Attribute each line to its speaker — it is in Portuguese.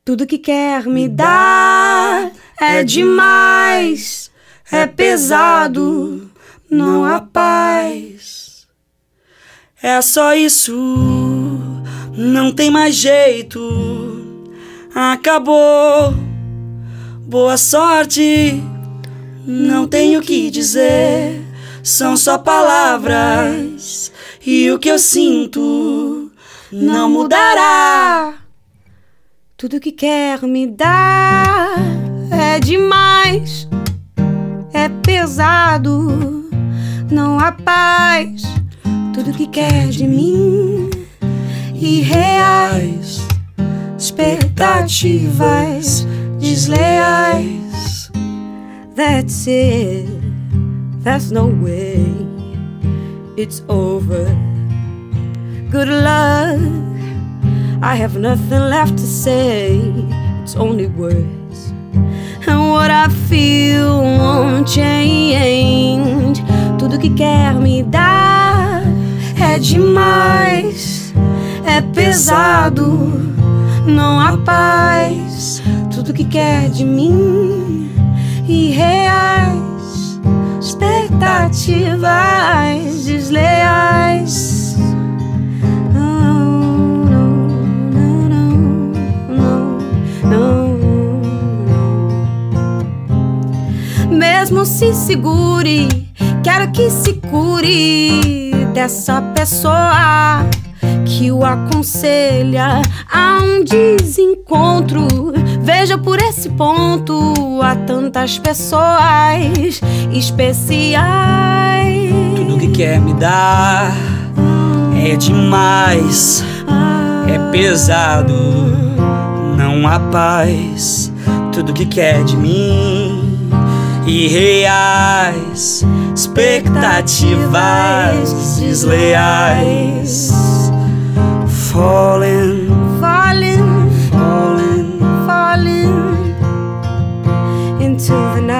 Speaker 1: Tudo que quer me dar é demais, é pesado, não há paz.
Speaker 2: É só isso, não tem mais jeito, acabou. Boa sorte, não tenho o que dizer, são só palavras e o que eu sinto não mudará.
Speaker 1: Tudo que quer me dar é demais, é pesado, não há paz. Tudo que quer de mim, irreais, expectativas desleais. That's it, that's no way, it's over. Good luck, I have nothing left to say, it's only words. And what I feel won't change. Tudo que quer me dar é demais, é pesado, não há paz. Tudo que quer de mim, irreais, expectativas desleais. Mesmo se segure, quero que se cure dessa pessoa que o aconselha a um desencontro. Veja por esse ponto, há tantas pessoas especiais.
Speaker 2: Tudo que quer me dar é demais, é pesado, não há paz. Tudo que quer de mim, irreais, expectativas desleais. Falling,
Speaker 1: falling,
Speaker 2: falling,
Speaker 1: falling into the night.